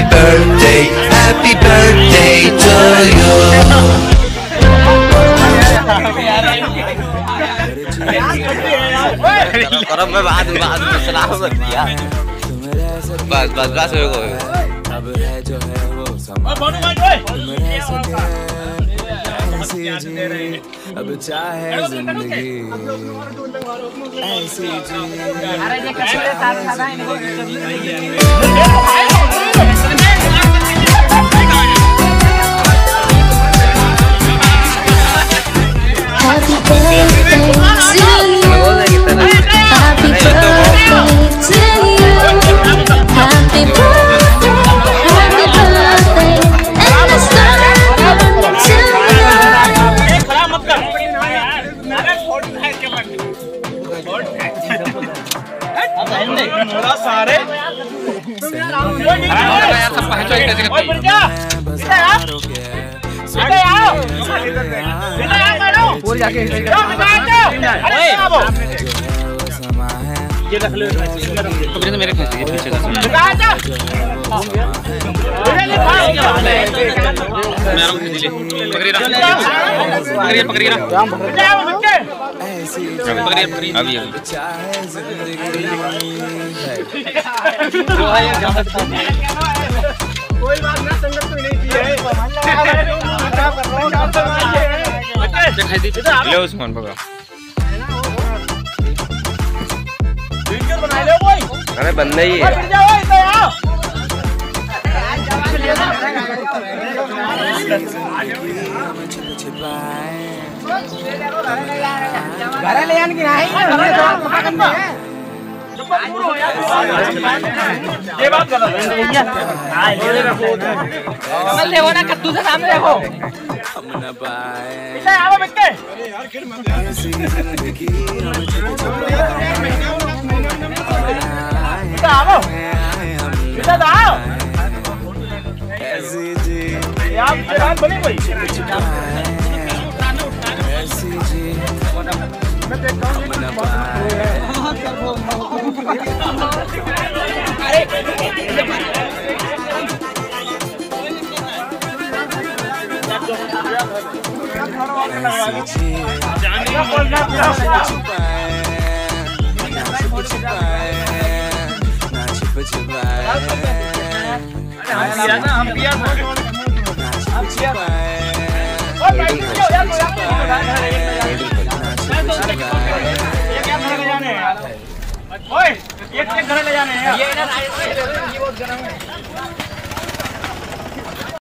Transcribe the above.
happy birthday to you. करब में बाद सलाम मत किया। बस बस बस हो गए। अब है जो है वो समा अब चाहे जिंदगी ऐसी जी। ये रख लो मेरे पीछे कोई बात ना, संगत कोई नहीं की है। उस्मान पकड़ा बना ले भाई। अरे बंदा ही है। घर ले आने की नहीं ये बात गलत है। कमल देखो ना, कद्दू से सामने देखो। इसे आओ बैठ के। आओ इधर आओ। आप रात बनी कोई एक घर ले जाने हैं। ये ना ये बहुत गरम है।